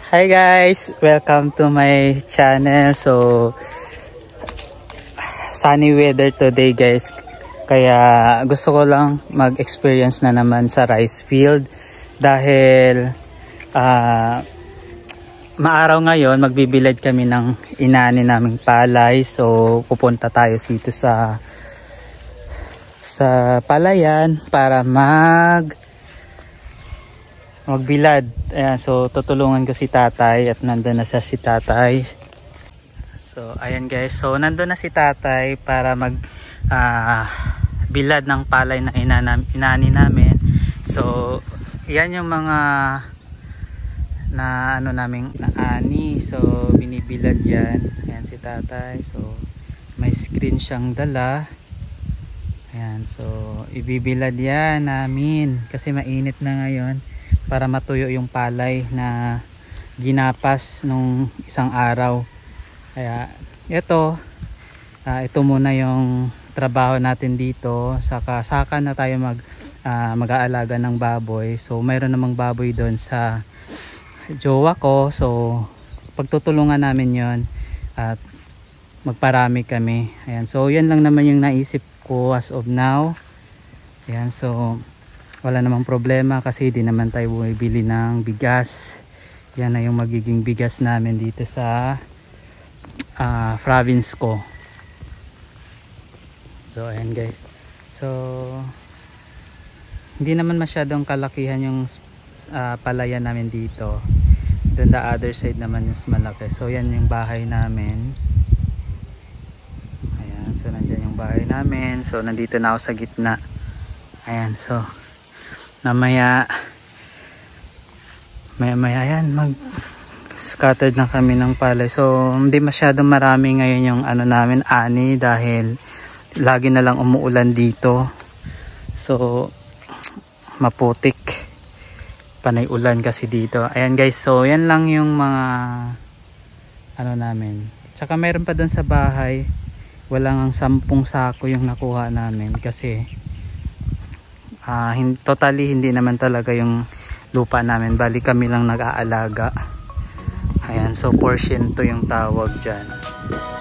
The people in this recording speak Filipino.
Hi guys! Welcome to my channel. So, sunny weather today guys. Kaya gusto ko lang mag-experience na naman sa rice field. Dahil maaraw ngayon, magbibilad kami ng inani naming palay. So, pupunta tayo dito sa palayan para magbilad. Ayan, so tutulungan ko si tatay at nandun na si tatay. So ayan guys, so nandun na si tatay para bilad ng palay na inani namin. So yan yung mga naming naani. So binibilad yan. Ayan si tatay. So may screen siyang dala. Ayan, so ibibilad yan namin kasi mainit na ngayon, para matuyo yung palay na ginapas nung isang araw. Kaya ito muna yung trabaho natin dito. Saka na tayo mag-aalaga ng baboy. So mayroon namang baboy doon sa jowa ko. So pagtutulungan namin yon at magparami kami. Ayan, so yan lang naman yung naisip ko as of now. Ayan, so wala namang problema kasi di naman tayo bumibili ng bigas. Yan na yung magiging bigas namin dito sa province ko. So ayan guys, so hindi naman masyadong kalakihan yung palayan namin dito. Then the other side naman yung malaki. So yan yung bahay namin. Ayan, so nandyan yung bahay namin. So nandito na ako sa gitna. Ayan, so mamaya yan scattered na kami ng palay. So hindi masyadong marami ngayon yung namin ani dahil lagi na lang umuulan dito. So maputik, panay ulan kasi dito. Ayan guys, so yan lang yung mga namin. Tsaka mayroon pa doon sa bahay, walang 10 sako yung nakuha namin kasi totally hindi naman talaga yung lupa namin, bali kami lang nag-aalaga. Ayan, so portion to yung tawag dyan.